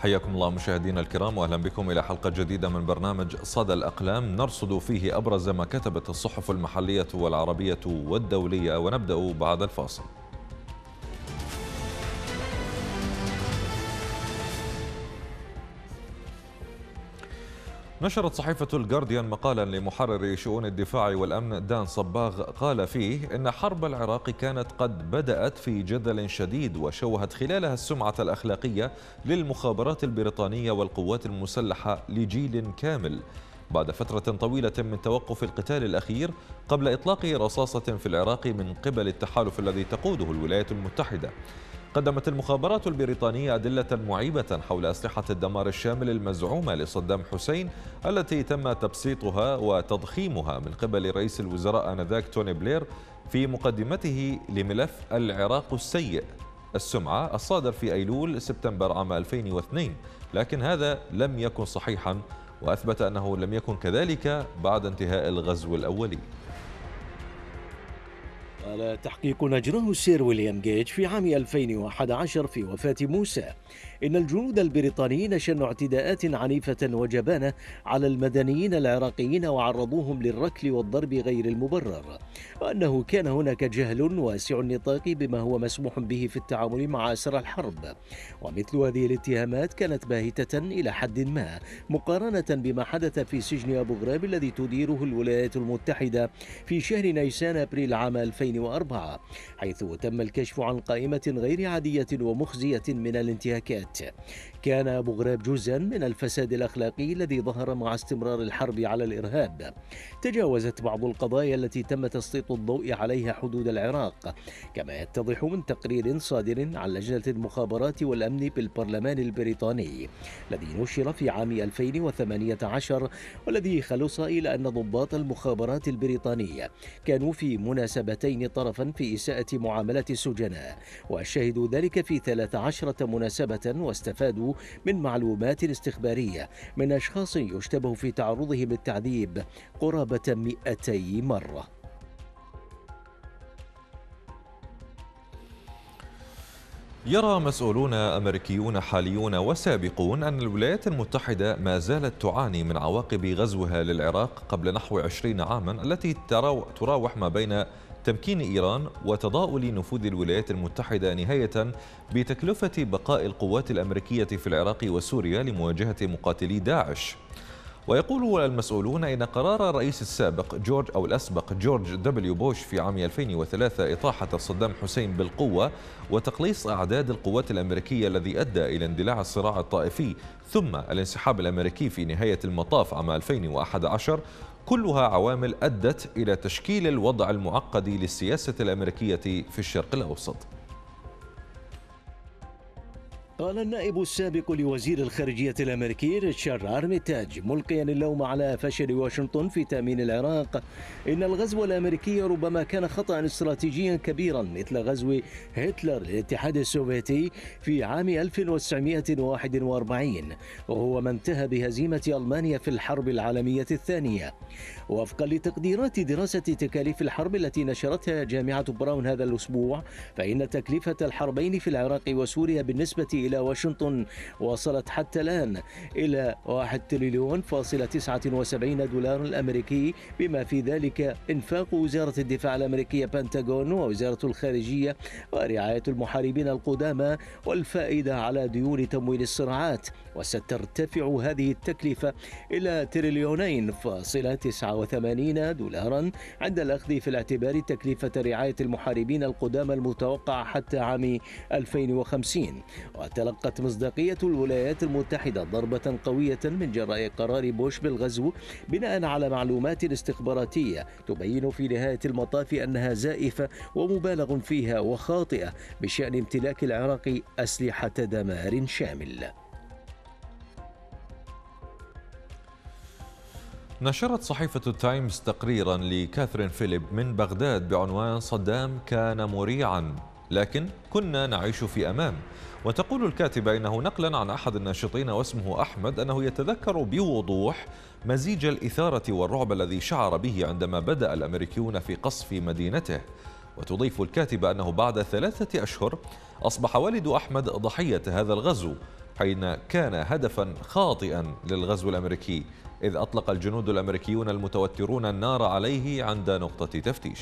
حياكم الله مشاهدينا الكرام، واهلا بكم الى حلقه جديده من برنامج صدى الاقلام، نرصد فيه ابرز ما كتبت الصحف المحليه والعربيه والدوليه، ونبدا بعد الفاصل. نشرت صحيفة الجارديان مقالا لمحرر شؤون الدفاع والأمن دان صباغ قال فيه إن حرب العراق كانت قد بدأت في جدل شديد وشوهت خلالها السمعة الأخلاقية للمخابرات البريطانية والقوات المسلحة لجيل كامل بعد فترة طويلة من توقف القتال الأخير قبل إطلاق رصاصة في العراق من قبل التحالف الذي تقوده الولايات المتحدة. قدمت المخابرات البريطانية أدلة معيبة حول أسلحة الدمار الشامل المزعومة لصدام حسين التي تم تبسيطها وتضخيمها من قبل رئيس الوزراء آنذاك توني بلير في مقدمته لملف العراق السيء السمعة الصادر في أيلول سبتمبر عام 2002، لكن هذا لم يكن صحيحا، وأثبت أنه لم يكن كذلك بعد انتهاء الغزو الأولي. قال تحقيق أجراه السير ويليام جيج في عام 2011 في وفاة موسى إن الجنود البريطانيين شنوا اعتداءات عنيفة وجبانة على المدنيين العراقيين وعرضوهم للركل والضرب غير المبرر، وأنه كان هناك جهل واسع النطاق بما هو مسموح به في التعامل مع أسرى الحرب، ومثل هذه الاتهامات كانت باهتة إلى حد ما مقارنة بما حدث في سجن أبو غراب الذي تديره الولايات المتحدة في شهر نيسان أبريل عام 2004، حيث تم الكشف عن قائمة غير عادية ومخزية من الانتهاكات. كان أبو غراب جزءا من الفساد الأخلاقي الذي ظهر مع استمرار الحرب على الإرهاب. تجاوزت بعض القضايا التي تم تسليط الضوء عليها حدود العراق، كما يتضح من تقرير صادر عن لجنة المخابرات والأمن بالبرلمان البريطاني الذي نشر في عام 2018، والذي خلص إلى أن ضباط المخابرات البريطانية كانوا في مناسبتين طرفا في إساءة معاملة السجناء، وشهدوا ذلك في 13 مناسبة، واستفادوا من معلومات استخبارية من أشخاص يشتبه في تعرضهم للتعذيب قرابة 200 مرة. يرى مسؤولون أمريكيون حاليون وسابقون أن الولايات المتحدة ما زالت تعاني من عواقب غزوها للعراق قبل نحو 20 عاما، التي تراوح ما بين تمكين إيران وتضاؤل نفوذ الولايات المتحدة نهاية بتكلفة بقاء القوات الأمريكية في العراق وسوريا لمواجهة مقاتلي داعش. ويقول المسؤولون إن قرار الرئيس الأسبق جورج دبليو بوش في عام 2003 إطاحة صدام حسين بالقوة وتقليص أعداد القوات الأمريكية الذي أدى إلى اندلاع الصراع الطائفي ثم الانسحاب الأمريكي في نهاية المطاف عام 2011 كلها عوامل أدت إلى تشكيل الوضع المعقد للسياسة الأمريكية في الشرق الأوسط. قال النائب السابق لوزير الخارجية الأمريكي ريتشارد أرميتاج ملقيا اللوم على فشل واشنطن في تأمين العراق إن الغزو الأمريكي ربما كان خطأ استراتيجيا كبيرا مثل غزو هتلر للاتحاد السوفيتي في عام 1941، وهو ما انتهى بهزيمة ألمانيا في الحرب العالمية الثانية. وفقا لتقديرات دراسة تكاليف الحرب التي نشرتها جامعة براون هذا الأسبوع، فإن تكلفة الحربين في العراق وسوريا بالنسبة إلى واشنطن وصلت حتى الآن إلى 1,000,000,79 دولار أمريكي، بما في ذلك إنفاق وزارة الدفاع الأمريكية بنتاغون ووزارة الخارجية ورعاية المحاربين القدامى والفائدة على ديون تمويل الصراعات. وسترتفع هذه التكلفة إلى 2,289,000,000 دولارا عند الأخذ في الاعتبار تكلفة رعاية المحاربين القدامى المتوقعة حتى عام 2050. وتلقت مصداقية الولايات المتحدة ضربة قوية من جراء قرار بوش بالغزو بناء على معلومات استخباراتية تبين في نهاية المطاف أنها زائفة ومبالغ فيها وخاطئة بشأن امتلاك العراق أسلحة دمار شامل. نشرت صحيفة التايمز تقريرا لكاثرين فيليب من بغداد بعنوان صدام كان مريعا لكن كنا نعيش في أمان. وتقول الكاتبة إنه نقلا عن أحد الناشطين واسمه أحمد أنه يتذكر بوضوح مزيج الإثارة والرعب الذي شعر به عندما بدأ الأمريكيون في قصف مدينته. وتضيف الكاتبة أنه بعد 3 أشهر أصبح والد أحمد ضحية هذا الغزو، حين كان هدفا خاطئا للغزو الأمريكي، إذ أطلق الجنود الأمريكيون المتوترون النار عليه عند نقطة تفتيش.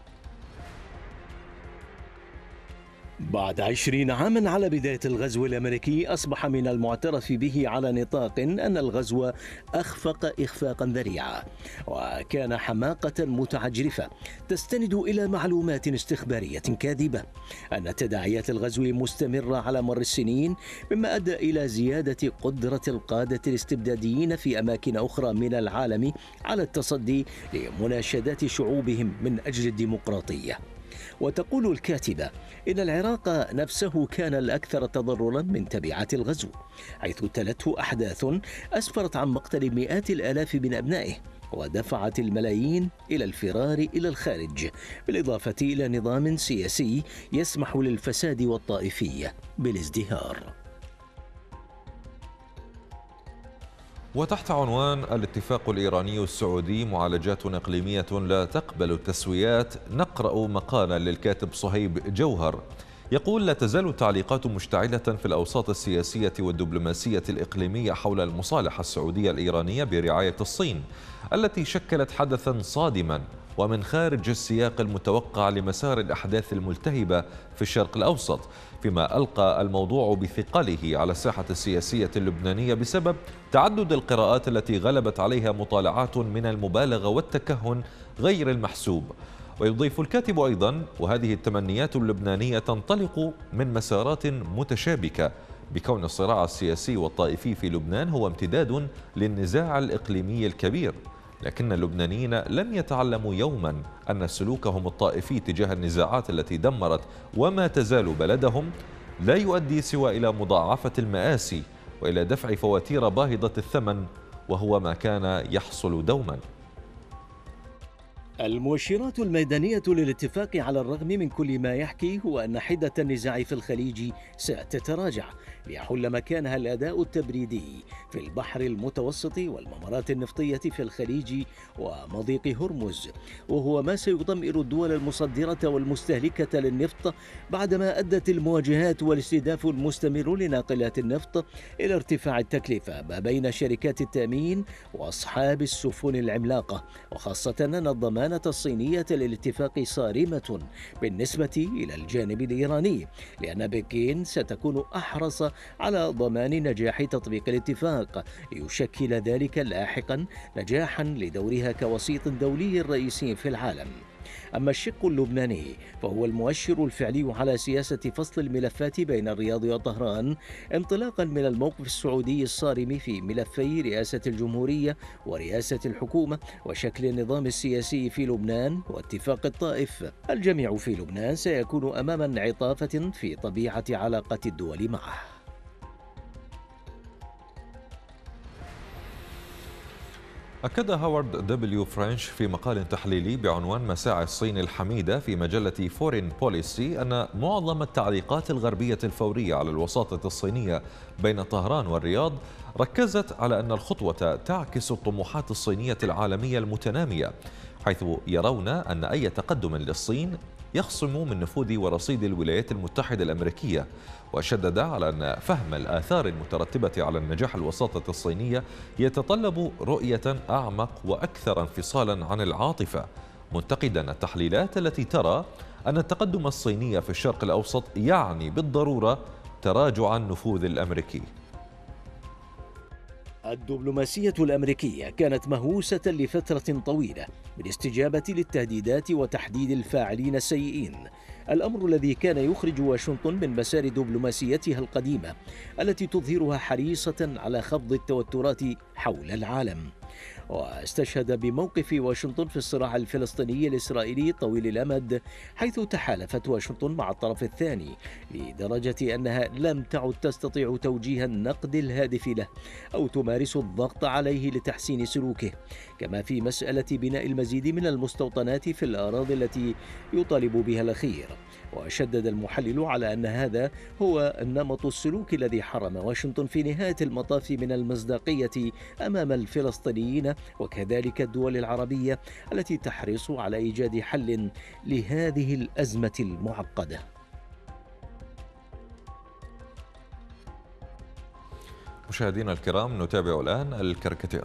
بعد 20 عاما على بداية الغزو الأمريكي، أصبح من المعترف به على نطاق أن الغزو أخفق إخفاقا ذريعا، وكان حماقة متعجرفة تستند إلى معلومات استخبارية كاذبة. أن تداعيات الغزو مستمرة على مر السنين، مما أدى إلى زيادة قدرة القادة الاستبداديين في أماكن أخرى من العالم على التصدي لمناشدات شعوبهم من أجل الديمقراطية. وتقول الكاتبة إن العراق نفسه كان الأكثر تضررا من تبعات الغزو، حيث تلته أحداث أسفرت عن مقتل مئات الآلاف من أبنائه، ودفعت الملايين إلى الفرار إلى الخارج، بالإضافة إلى نظام سياسي يسمح للفساد والطائفية بالازدهار. وتحت عنوان الاتفاق الإيراني السعودي معالجات إقليمية لا تقبل التسويات، نقرأ مقالا للكاتب صهيب جوهر يقول: لا تزال التعليقات مشتعلة في الأوساط السياسية والدبلوماسية الإقليمية حول المصالحة السعودية الإيرانية برعاية الصين، التي شكلت حدثا صادما ومن خارج السياق المتوقع لمسار الأحداث الملتهبة في الشرق الأوسط، فيما ألقى الموضوع بثقله على الساحة السياسية اللبنانية بسبب تعدد القراءات التي غلبت عليها مطالعات من المبالغة والتكهن غير المحسوب. ويضيف الكاتب أيضا: وهذه التمنيات اللبنانية تنطلق من مسارات متشابكة، بكون الصراع السياسي والطائفي في لبنان هو امتداد للنزاع الإقليمي الكبير، لكن اللبنانيين لم يتعلموا يوما أن سلوكهم الطائفي تجاه النزاعات التي دمرت وما تزال بلدهم لا يؤدي سوى إلى مضاعفة المآسي وإلى دفع فواتير باهظة الثمن، وهو ما كان يحصل دوما. المؤشرات الميدانية للاتفاق على الرغم من كل ما يحكي هو أن حدة النزاع في الخليج ستتراجع ليحل مكانها الأداء التبريدي في البحر المتوسط والممرات النفطية في الخليج ومضيق هرمز، وهو ما سيطمئن الدول المصدرة والمستهلكة للنفط بعدما أدت المواجهات والاستهداف المستمر لناقلات النفط إلى ارتفاع التكلفة ما بين شركات التأمين وأصحاب السفن العملاقة، وخاصة أن الضمان الصينية للاتفاق صارمة بالنسبة إلى الجانب الإيراني، لأن بكين ستكون أحرص على ضمان نجاح تطبيق الاتفاق، ليشكل ذلك لاحقا نجاحا لدورها كوسيط دولي رئيسي في العالم. أما الشق اللبناني فهو المؤشر الفعلي على سياسة فصل الملفات بين الرياض وطهران، انطلاقا من الموقف السعودي الصارم في ملفي رئاسة الجمهورية ورئاسة الحكومة وشكل النظام السياسي في لبنان واتفاق الطائف. الجميع في لبنان سيكون أمام انعطافة في طبيعة علاقة الدول معه. أكد هوارد دبليو فرنش في مقال تحليلي بعنوان مساعي الصين الحميدة في مجلة فورين بوليسي أن معظم التعليقات الغربية الفورية على الوساطة الصينية بين طهران والرياض ركزت على أن الخطوة تعكس الطموحات الصينية العالمية المتنامية، حيث يرون أن أي تقدم للصين يخصم من نفوذ ورصيد الولايات المتحدة الأمريكية، وشدد على أن فهم الآثار المترتبة على النجاح الوساطة الصينية يتطلب رؤية أعمق وأكثر انفصالا عن العاطفة، منتقدا التحليلات التي ترى أن التقدم الصيني في الشرق الأوسط يعني بالضرورة تراجع النفوذ الأمريكي. الدبلوماسية الأمريكية كانت مهووسة لفترة طويلة بالاستجابة للتهديدات وتحديد الفاعلين السيئين، الأمر الذي كان يخرج واشنطن من مسار دبلوماسيتها القديمة التي تظهرها حريصة على خفض التوترات حول العالم. واستشهد بموقف واشنطن في الصراع الفلسطيني الإسرائيلي طويل الأمد، حيث تحالفت واشنطن مع الطرف الثاني لدرجة أنها لم تعد تستطيع توجيه النقد الهادف له أو تمارس الضغط عليه لتحسين سلوكه، كما في مسألة بناء المزيد من المستوطنات في الأراضي التي يطالب بها الأخير. وشدد المحلل على أن هذا هو النمط السلوكي الذي حرم واشنطن في نهاية المطاف من المصداقية أمام الفلسطينيين وكذلك الدول العربية التي تحرص على إيجاد حل لهذه الأزمة المعقدة. مشاهدينا الكرام، نتابع الآن الكاريكاتير.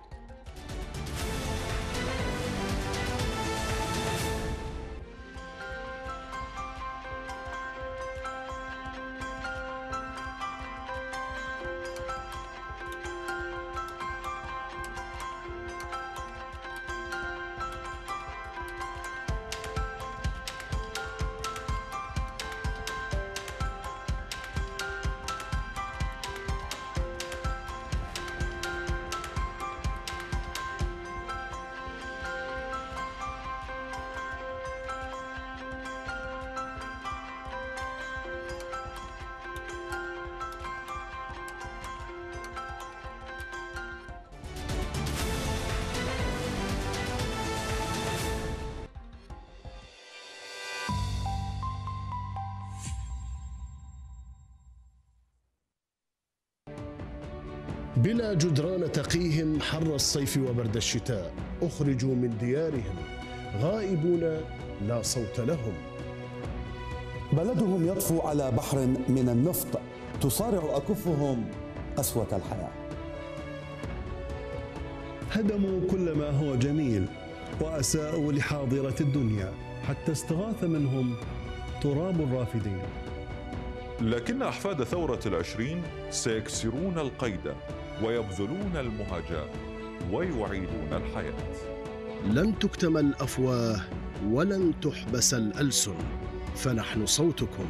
بلا جدران تقيهم حر الصيف وبرد الشتاء، أخرجوا من ديارهم غائبون لا صوت لهم. بلدهم يطفو على بحر من النفط، تصارع أكفهم قسوة الحياة. هدموا كل ما هو جميل وأساءوا لحاضرة الدنيا، حتى استغاث منهم تراب الرافدين. لكن أحفاد ثورة العشرين سيكسرون القيد ويبذلون المهجة ويعيدون الحياة. لن تكتم الأفواه ولن تحبس الألسن، فنحن صوتكم.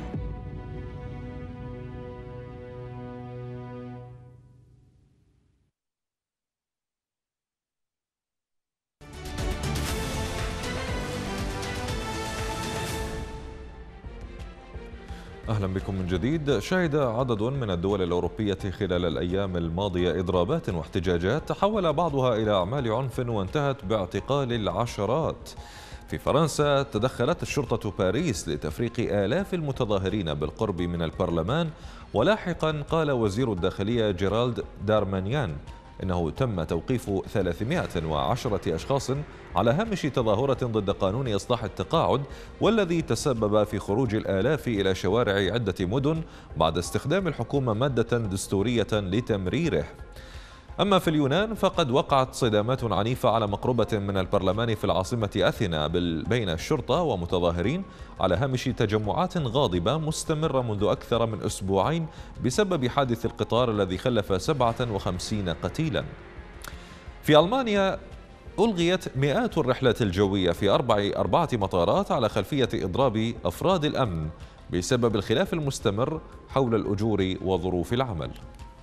أهلا بكم من جديد. شهد عدد من الدول الأوروبية خلال الأيام الماضية إضرابات واحتجاجات تحول بعضها إلى أعمال عنف وانتهت باعتقال العشرات. في فرنسا تدخلت الشرطة باريس لتفريق آلاف المتظاهرين بالقرب من البرلمان، ولاحقا قال وزير الداخلية جيرالد دارمانيان إنه تم توقيف 310 أشخاص على هامش تظاهرة ضد قانون إصلاح التقاعد، والذي تسبب في خروج الآلاف إلى شوارع عدة مدن بعد استخدام الحكومة مادة دستورية لتمريره. أما في اليونان فقد وقعت صدامات عنيفة على مقربة من البرلمان في العاصمة أثينا بين الشرطة ومتظاهرين على هامش تجمعات غاضبة مستمرة منذ أكثر من أسبوعين بسبب حادث القطار الذي خلف 57 قتيلا. في ألمانيا ألغيت مئات الرحلات الجوية في أربعة مطارات على خلفية إضراب أفراد الأمن بسبب الخلاف المستمر حول الأجور وظروف العمل.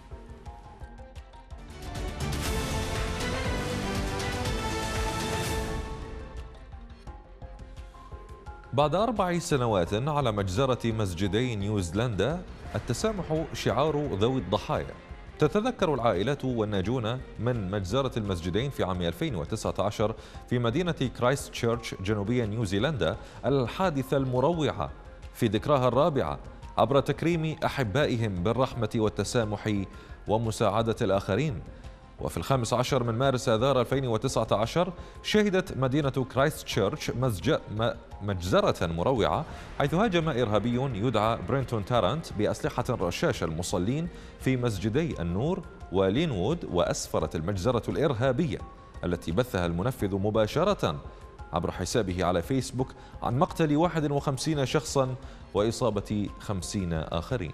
بعد 4 سنوات على مجزرة مسجدي نيوزيلندا، التسامح شعار ذوي الضحايا. تتذكر العائلات والناجون من مجزرة المسجدين في عام 2019 في مدينة كرايست تشيرش جنوبية نيوزيلندا الحادثة المروعة في ذكراها الرابعة عبر تكريم أحبائهم بالرحمة والتسامح ومساعدة الآخرين. وفي 15 من مارس آذار 2019 شهدت مدينة كرايست تشيرش مجزرة مروعة حيث هاجم إرهابي يدعى برينتون تارانت بأسلحة رشاش المصلين في مسجدي النور ولينوود، وأسفرت المجزرة الإرهابية التي بثها المنفذ مباشرة عبر حسابه على فيسبوك عن مقتل 51 شخصا وإصابة 50 آخرين.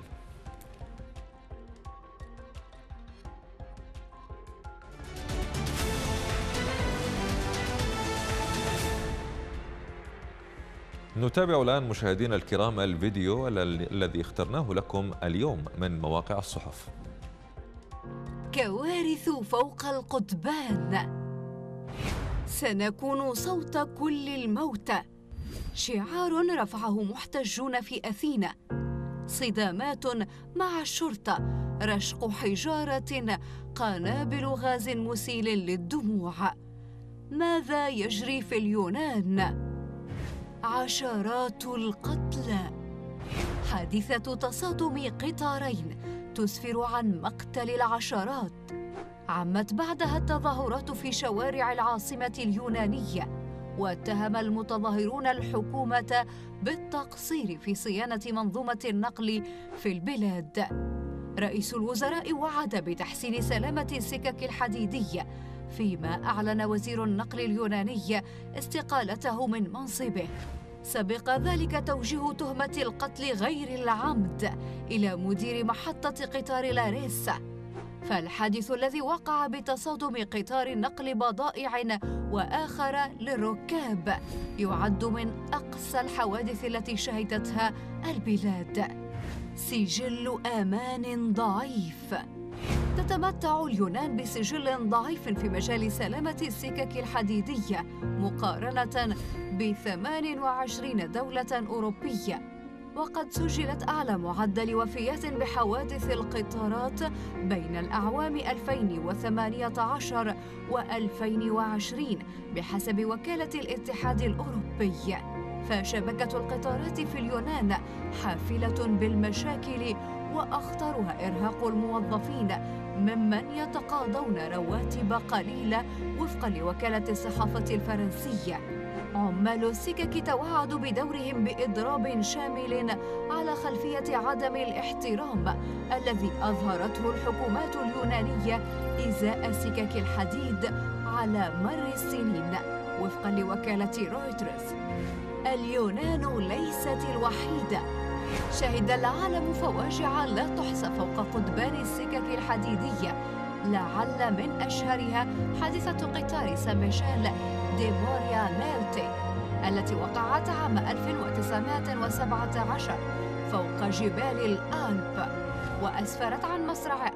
نتابع الآن مشاهدينا الكرام الفيديو الذي اخترناه لكم اليوم من مواقع الصحف. كوارث فوق القضبان، سنكون صوت كل الموتى، شعار رفعه محتجون في أثينا، صدامات مع الشرطة، رشق حجارة، قنابل غاز مسيل للدموع. ماذا يجري في اليونان؟ عشرات القتلى، حادثة تصادم قطارين تسفر عن مقتل العشرات. عمت بعدها التظاهرات في شوارع العاصمة اليونانية، واتهم المتظاهرون الحكومة بالتقصير في صيانة منظومة النقل في البلاد. رئيس الوزراء وعد بتحسين سلامة السكك الحديدية، فيما أعلن وزير النقل اليوناني استقالته من منصبه. سبق ذلك توجيه تهمة القتل غير العمد إلى مدير محطة قطار لاريسا. فالحادث الذي وقع بتصادم قطار نقل بضائع وآخر للركاب يعد من أقسى الحوادث التي شهدتها البلاد. سجل أمان ضعيف. تتمتع اليونان بسجل ضعيف في مجال سلامة السكك الحديدية مقارنة ب28 دولة أوروبية، وقد سجلت أعلى معدل وفيات بحوادث القطارات بين الأعوام 2018 و2020 بحسب وكالة الاتحاد الأوروبي. فشبكة القطارات في اليونان حافلة بالمشاكل، وأخطرها إرهاق الموظفين ممن يتقاضون رواتب قليلة وفقا لوكالة الصحافة الفرنسية. عمال السكك توعدوا بدورهم بإضراب شامل على خلفية عدم الاحترام الذي أظهرته الحكومات اليونانية إزاء سكك الحديد على مر السنين وفقا لوكالة رويترز. اليونان ليست الوحيدة. شهد العالم فواجع لا تحصى فوق قضبان السكك الحديدية، لعل من أشهرها حادثة قطار سان ميشيل دي موريا نيلتي التي وقعت عام 1917 فوق جبال الألب، وأسفرت عن مصرع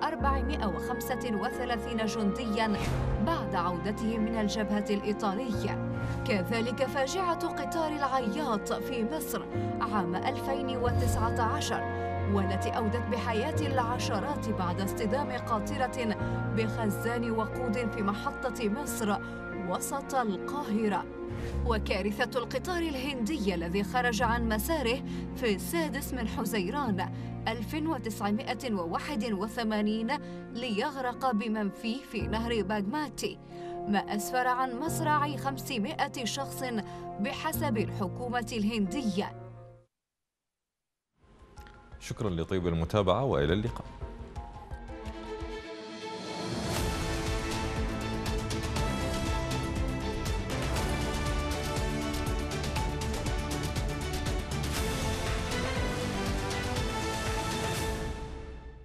435 جندياً بعد عودتهم من الجبهة الإيطالية. كذلك فاجعة قطار العياط في مصر عام 2019 والتي أودت بحياة العشرات بعد اصطدام قاطرة بخزان وقود في محطة مصر وسط القاهرة. وكارثة القطار الهندي الذي خرج عن مساره في 6 من حزيران 1981 ليغرق بمن فيه في نهر باغماتي، ما أسفر عن مصرع 500 شخص بحسب الحكومة الهندية. شكرا لطيب المتابعة وإلى اللقاء.